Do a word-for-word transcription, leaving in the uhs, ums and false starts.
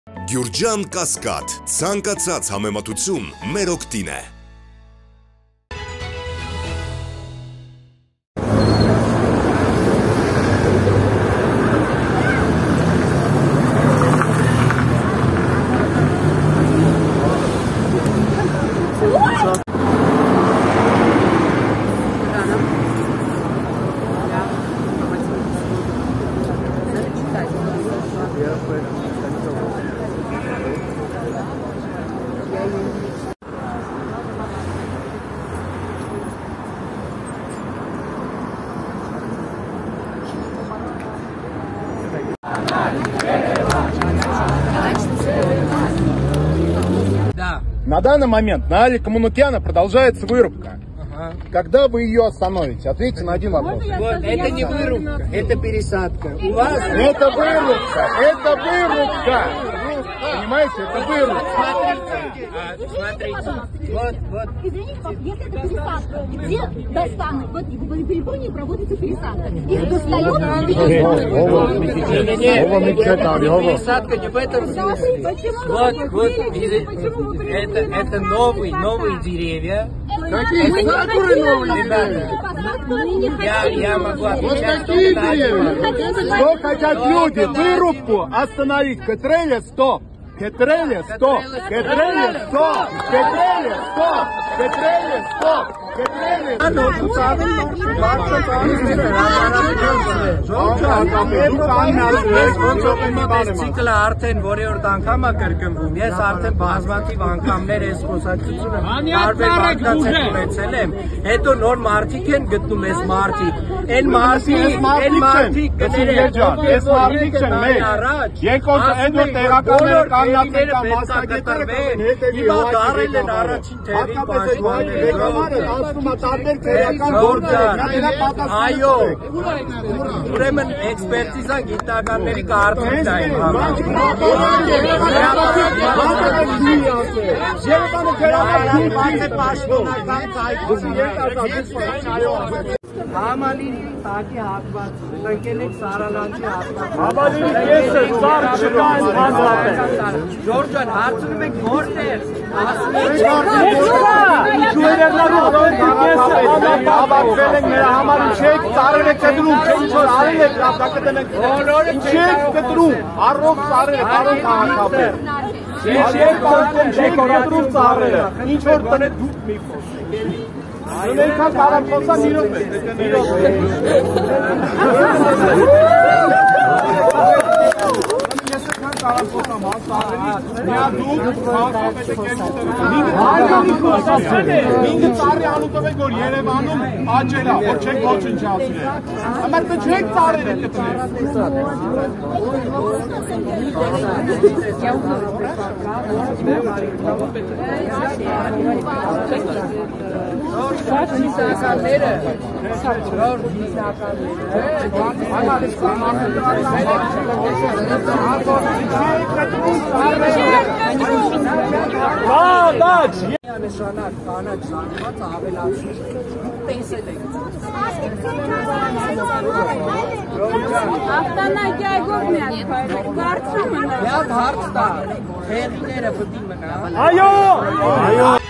Գյուրջան Կասկադ, ցանկացած համեմատություն մեր օգտին է։ На данный момент на Али Коммунукяна продолжается вырубка. Ага. Когда вы ее остановите? Ответьте на один вопрос. Вот, это не вырубка, это пересадка. У вас... Это вырубка, это вырубка. Понимаете, это вырубка. Смотрите, а, смотрите. Вот, вот. Извините, если это пересадка, где достанут? Вот в Перепонии проводится пересадка. Их достают... Пересадка не в этом смысле. Вот, вот, это, это новые, новые деревья. Какие? Которые новые деревья? Я, я могу отвечать. Вот какие деревья? Что хотят люди? Вырубку остановить. Катреля, стоп. Катреля, стоп. Катреля, стоп. Катреля, стоп. Катреля, стоп. Ցիկլը արդեն որի օր անգամ է կրկնվում։ Ես արդեն բազմաթիվ անգամներ այս խոսակցությունը տարբեր մարդկանց ունեցել եմ։ Հետո նոր մարդիկ են գտնում այս մարդիկ։ Այն մարդիկ, այն մարդիկ կներեք, այս մարդիկ չեն մեր։ Երկրորդ այդ որ տեղականները կաննացել կամ մասնագետները հիմա դարել են առաջին թերի պաշտպանները։ Այո, ուրեմն էքսպերտիզան գիտնականների կարծիքն է այն համար։ Համալիրի տակի հատված, տնկել եք Սարալանջի հատված։ Համալիրի կեսը, սար չկա այս հաստատ է։ Ժորջան, հարցնում եք որտեղ։ Հավաքվել ենք նրա համար ինչեք ծառեր եք կտրում, չէ ինչ-որ արել եք, դա կտնեք ինչեք կտրում, առով ծառեր եք, առով քաղաքապեր։ Ինչեք կտրում ծառերը, ինչ-որ տնեք դուք մի խոսեք։ Նույնքան կարան խոսա մի րոպե, մի րոպե։ Կարան խոսամ հասարից, միա դուք քաղաքապետը կերպ ինգը ծառի անուտով եք, որ Երևանում աճել է, որ չեք ոչնչացրել։ Ամար դու չեք ծառեր եք Գիտականները, գոր գիտականները Նշանակ կանաչ զանգված ավելացնում տեսել եք Ավտանագի այգով միակ փայլեք, բարձրում մնա։ Միակ հարց տա, թեղիները պտի մնա։ Այո!